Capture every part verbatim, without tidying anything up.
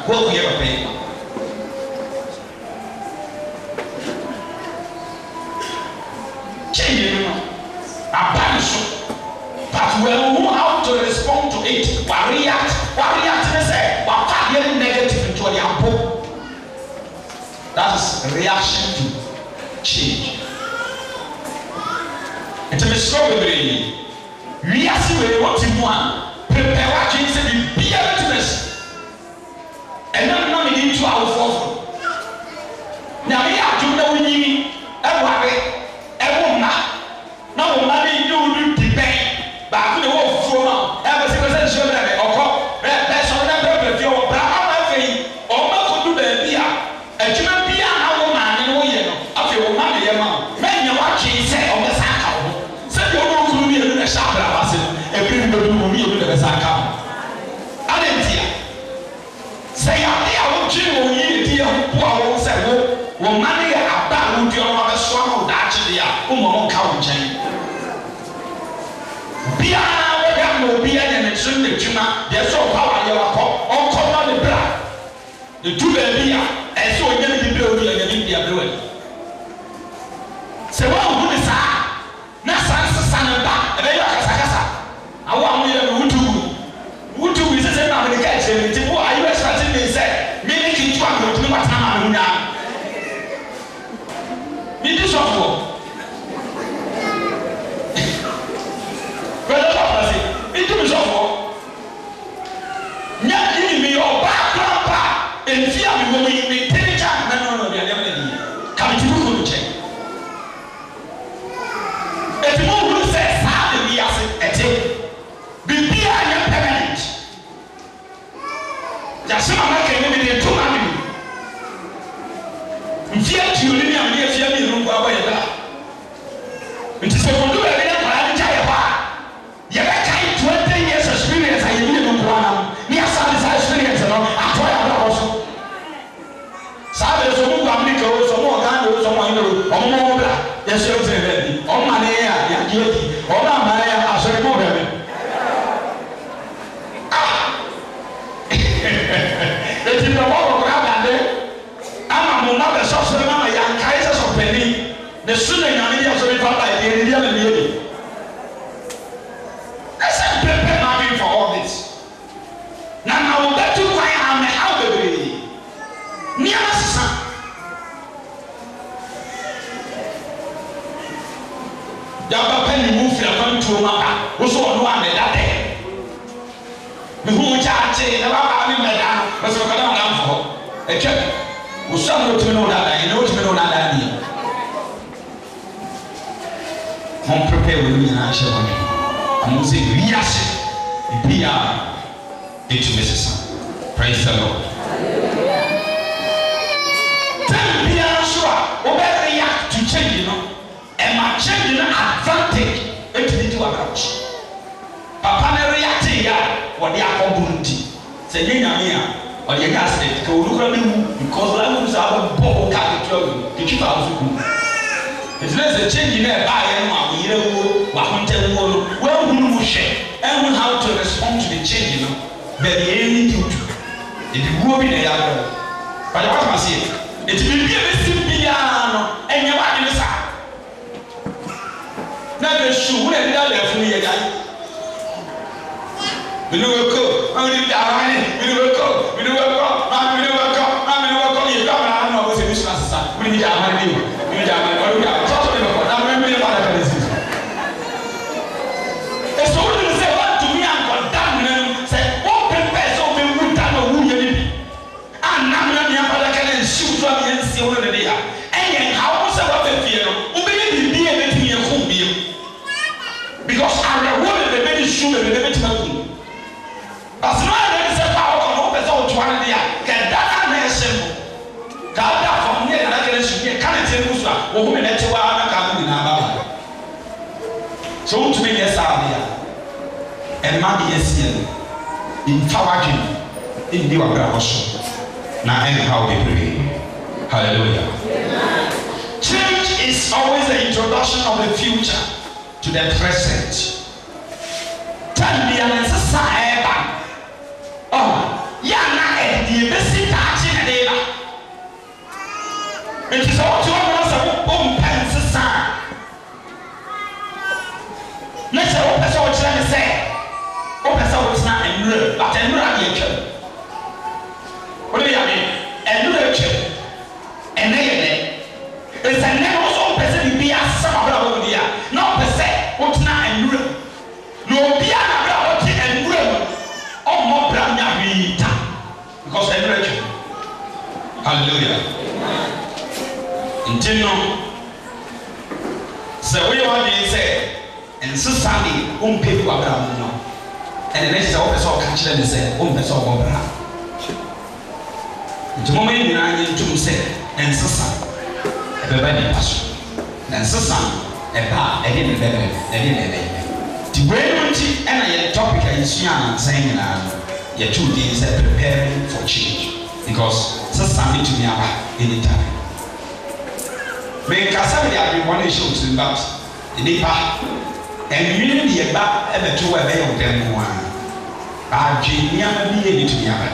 What we ever pay. Change it, abandon. But we know how to respond to it. We react. We react. We say, we are negative into the apple. That is reaction to change. It's a strawberry. We are seeing what you want. Prepare what you say. Be able to miss. And not not into our form. Now we are doing the winning. Everybody, everyone now. Now money you do debate. But the whole floor. Every single session that they offer. That's all that people feel. But I'm not saying. All my could do the beer. And you know beer. How man and we know. I feel money. Man, you watch it. Say on the sack. Say you don't do me in the shop. Everybody do me in the sack. I didn't hear. Say I want you to eat the poor one. Say well money about who you are. Strong that you are. Who won't count change. Bia we have no bia and it's in the tuna. There's so power you are called. All come on the black. The two bia and so you never be able to get in the blue. So what would is that? Nasa sana ba. And then you are Kasakasa. I want me to do. Who do we say now the guy say it? Who are you expecting me say? Me making you want to know what I'm now. Me this of Brother Papa, it was awful. Not giving me your back, grandpa, and fear me when we maintain a man on the other. Come to the check. If you who says, how do we ask it? Be behind permanent. There's some American living in two money. Fear to you, and fear fear me, room by that. It is a good idea. You have twenty years experience and you need to go on. You have some experience and I try to also. Sabe so mu kwa mliko so mu oganda so mu ino o mu bla ya so te ready o ma ne ya ya jeti o ma ma ya asori mo be ah e ti no mo kwa bande ama mo na be so so na ya kai so peni ne su na nyame ya so be fa ba e dia na me for all this. Now I will bet you why I'm how baby. Near my son. Yaba penny move your phone to Maka, who's on one that day. The who charge never having my down, but so can I for a check. Who some to know that I know to know that I need. Won't prepare with me and I shall I'm going to say, yes. Be our intimacy. Praise the Lord. Then be our sure. Obey react to change, you know. And my change advantage into the approach. Papa ne react here. What they are called Burundi. Say, Yenya, or you guys say, go look at me because I was out of Bobo Capital. The keep out of school. It's less a change in there by and one year old, one hundred old. Well, we will share. And how to respond to the change, you know. But the only thing to it will be the other. But what I say, it will be a simple piano and you are in the side. Now the shoe will be there for me again. We will go, I will be down, we will go, we will go, I will go, I will go, you don't know what's in this class. We need our money, we need our money, we need our money. Now we will have a disease. It's all the same. Because I reward the many shoes and the many people. As long as there is a power of open soul to one day, can that be simple? God, from here, I can see a kind of thing or women that you are not coming in our so to me, yes, I am. And Maggie is here in Tawagin in the Wagabosho. Now, anyhow, they pray. Hallelujah. Change is always the introduction of the future to the present. Tell me, I'm a society. Oh, yeah, ɛdidi ebesi taakye na de ba nti sɛ wɔte wɔn mo sɛ wɔn mpɛ nsesa na sɛ wɔpɛ sɛ wɔkyerɛ ne sɛ wɔpɛ sɛ wɔtena nwura bata nwura deɛ twɛm wɔde yɛ ame nwura twɛm ɛnɛ yɛ dɛ ɛsɛ nnɛ no nso wɔpɛ sɛ biribi asɛm abere a wɔn di a na wɔpɛ sɛ wɔtena nwura na obi a n'abere a wɔte nwura mu ɔmmɔ bra nya hwee ta because nwura twɛm hallelujah nti no sɛ woyɛ wɔde sɛ nsesa de ɔmpɛ gu abere a wɔn no ɛnna ne sɛ wɔpɛ sɛ ɔka kyerɛ ne sɛ ɔmpɛ sɛ ɔbɔ bra nti mo yɛ nyinaa yɛ ntum sɛ nsesa ɛbɛba nipa so na nsesa ɛba ɛde ne bɛbɛ ɛde ne bɛbɛ ti wei no nti ɛna yɛ topic a yɛsua anansan nyinaa no yɛtu din sɛ preparing for change because sesa ne tumi aba anytime mɛnkasa mi de adwemmɔ no ehyɛ otu but nipa ɛnwene de yɛba ɛbɛto wɔ ɛbɛyɛ ɔdɛm ho a baadwe nneɛma bi yɛ ne tumi aba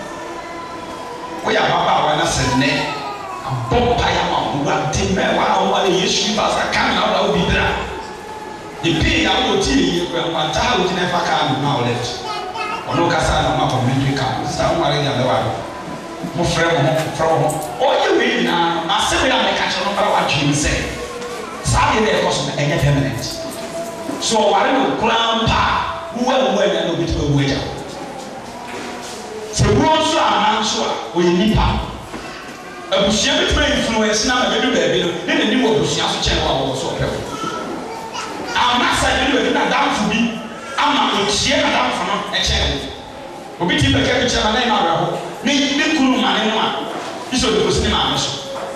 woyɛ ababaawa na sɛ nnɛ abɔ mpaeɛ ma wowade mɛwa a wowale yesu bi baasa ka na woda wo bi bra epii a wode ɔti yɛyie kora nkwanta a wogyina ɛfa kaa no na wɔlɛt ɔno kasa na ɔma commentary car sista woware de abɛwa no mofrɛ mo ho frɛ wo ho ɔyɛ wei nyinaa no asɛm yɛ a mɛka kyerɛ no bara wadwene sɛ saa deɛ dɛ ɛkɔ so no ɛnyɛ permanent so ɔware no koraa mpa wowa wowa anya na obɛtumi awu agya sɛ wuo nso ana nso a ɔyɛ nipa abusua bɛtumi influence na ama bɛdu baabi no ne n'anim wɔ abusua so kyɛn wɔ a wɔwɔ so ɔpɛ wo amasa bɛdu baabi na adamfo bi ama ɔtie adamfo no ɛkyɛn wo obi ti bɛka bi kyerɛ ma na ɛma awerɛho ne ne kunu ma ne no a bi sɛ ɔde kɔsi ne maame so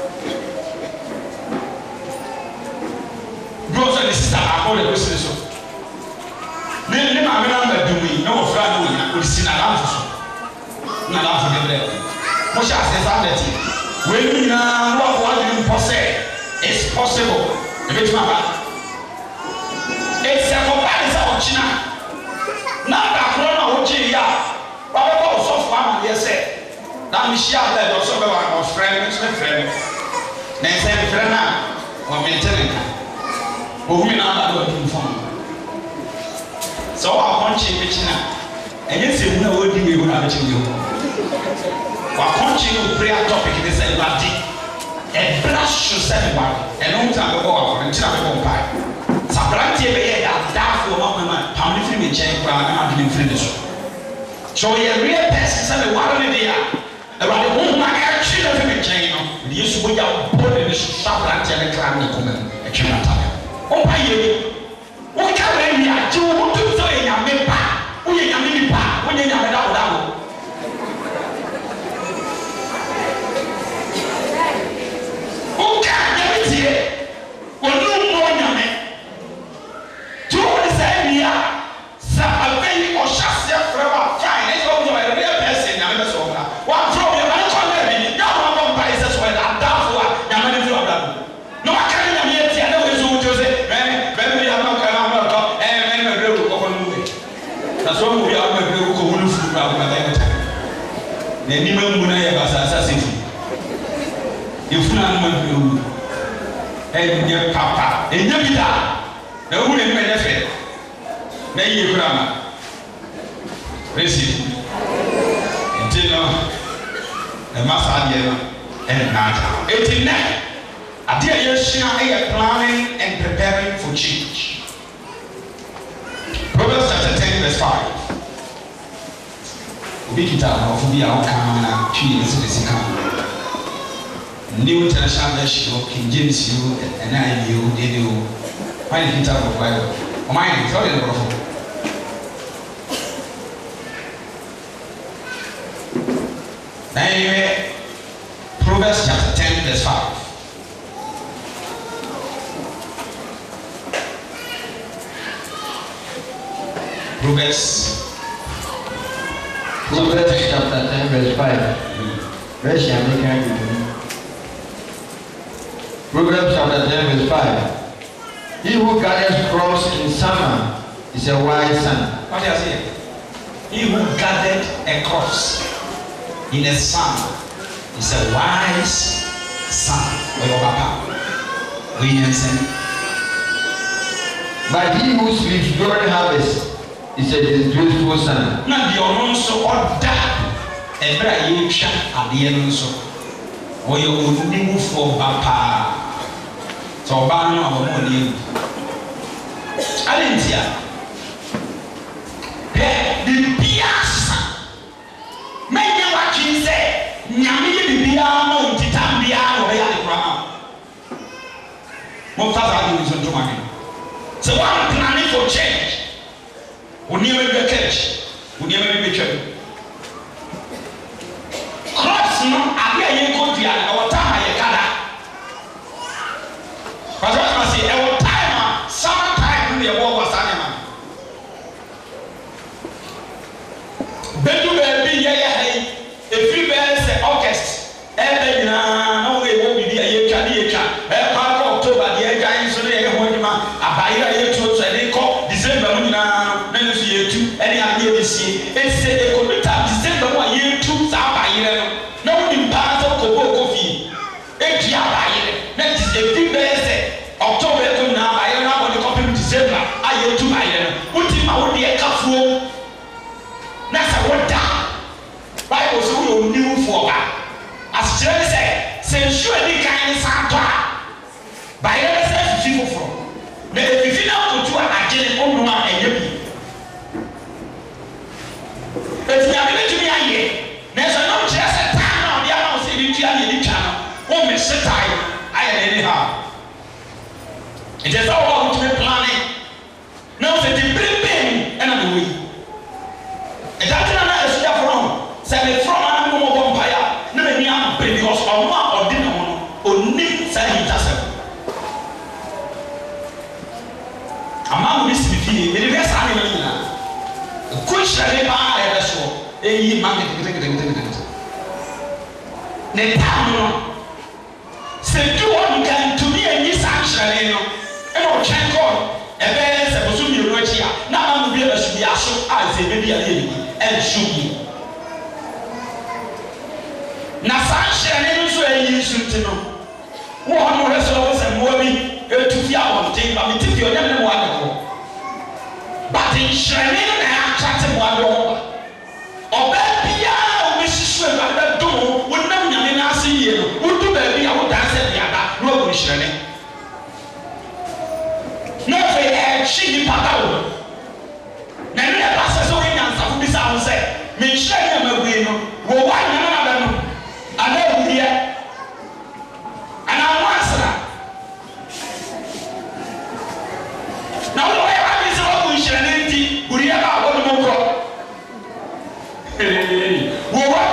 bro sɛ ne sista baako de kɔsi ne so ne ne maame no ama dum yi na wɔfra ne wɔnya ɔde si n'adamfo so na n'adamfo ne brɛ mo hyɛ ase saa dɛte wei nyinaa no akɔ adwene mpɔ sɛ it's possible ebɛtumi aba ɛsɛ kɔba ne sɛ ɔkyena na adakoro no a wogye yi a wabɛbɔ ɔsɔfo amadeɛ sɛ na mehyia abɛɛ dɛ ɔsɔ bɛwa ɔfrɛ me nso mefrɛ me na ɛsɛ mefrɛ no a ɔmente ne nka ohumi na aba de ɔdum fam sɛ ɔwɔ akɔnkye bɛkyi na ɛnyɛ sɛ mu na wɔdi wei ho na bɛkyi wei ho wakɔnkye no prayer topic ne sɛ ɛwurade ɛbra so sɛ ne ware ɛno ho tena bɛbɔ wakɔre nkyena bɛbɔ mpae sɛ aberanteɛ bɛyɛ yɛ adaafoɔ ma mama pam ne firi me nkyɛn koraa na madwene mfiri ne so sɛ ɔyɛ real person sɛ ne ware ne deɛ a ɛwurade honhom a ɛtwe no firi me nkyɛn no de yesu bɔgya bɔ ne ne so sɛ aberanteɛ ne kra ne kɔma mu ɛtwe no atare ɔmpa yɛ bi woka wɔ awi agye wo wotum sɛ ɔyɛ nyame ba woyɛ nyame nipa wonyɛ nyame dawodawo woka nyame tie wɔne mmɔ nyame nti wowone sɛ ani a sɛ abɛyi ɔhyɛ aseɛ frɛ wo a fine ɛsɛ wo sɛ ɔyɛ real person nyame bɛ sɛ ɔbra woamfrɛ wo yɛ wane kɔn dɛ bi nyɛ wobɔ mpae sɛ sɛ ɔyɛ adamfo a nyame ne firi ɔbra no na waka ne nyame yɛ tia na wɔyɛ so wotio sɛ bɛmɛ yɛ ama kama ama ɔtɔ ɛɛ mɛ ne mɛbrɛ wo kɔkɔ no mu na so mu bi a mɛbrɛ wo kɔ wo no furu kora wo bɛbɛ mɛta na anim amu na yɛ basasa sɛ fi yɛfunu anoma mɛbrɛ wo ɛnyɛ papa ɛnyɛ bi da na wohu n'anim ɛnyɛ fɛ na yie kora ma resi nti no ɛma saa adeɛ no ɛne naata eti nnɛ adeɛ a yɛsua ɛyɛ planning and preparing for change. Proverbs chapter ten verse five. Obi kita ɔfo bi a ɔka na twi ne sɛ sika. New International Version of King James you and I you did you find it out of Bible. O mind tell you the prophet. Anyway, Proverbs chapter ten verse five. Proverbs Proverbs chapter ten verse five. Verse American. Proverbs chapter ten verse five. He who gathers crops in summer is a wise son. What do you say? He who gathered a crops in a son is a wise son. Or your papa. We understand. But he who sleeps during harvest is a disgraceful son. Now the onon so order. Ebra ye twa ade no so. Wo ye onimu fo papa. So ba no abo ni. Alentia. He the piasa. Menya wa twi se nyame ye bibia ma ontitam bia wo ya de kra. Mo fa fa ni so ntoma. So one planning for change. When you make a catch, when you make a change. Crops no, I hear you go to our time I gather. But what I say, our time, summer time, the war was animal. Bedu baby, yeah, hey, if you bear say August, every no way won't be a year, a year, a part of October, the year, so they are going to buy a year to say, December, any idea this year? It's a computer December one year, two thousand. No one in part of coffee. Eight year by year. That is a big best. October to now, I don't know what the copy December. I year two by year. What in my own dear cafu? That's a word down. Bible so new for that. As Jerry said, say surely kind of Santa. By yourself, people from. If you know to a agent on one and you if you are going to be a year, there's no just a time on the other side of the channel. Oh, Mister Time, I am anyhow. It is all about to be planning. Now, the big pain and I'm away. And that's another step from. Say, from a more vampire, never near because of one or dinner or name saying it. Among this, the reverse animal. Kushare ba e beso eyi ma gede ne tamu se do one can to be a sanction no e no chen ko e be se bosu mi ro chi a na ma mu bi e beso bi aso a se be bi a ye bi e shugi na sanction no so eyi sunti no wo no re so wo se mo bi e tu fi a won tin ba mi ti fi o nyam ne mo ade ko but in shredding na attract mo ade o oba bia o be shishu e ba do wo nam nyame na ase yie no wo do ba bia wo dan se bia ba no go shredding no fe e chi ni papa wo na ne ba se so nya nsa fu bi sa wo se me shredding ma bui no wo wa nya na ba no ana budia ana wasra na wo e ba bi se wo go shredding ti budia ba wo no mo ko wo wa